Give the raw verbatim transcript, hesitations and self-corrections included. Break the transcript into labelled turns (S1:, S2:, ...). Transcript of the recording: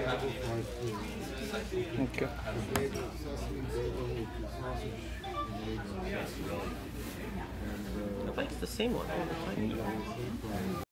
S1: Okay.
S2: I think it's the same one all the time.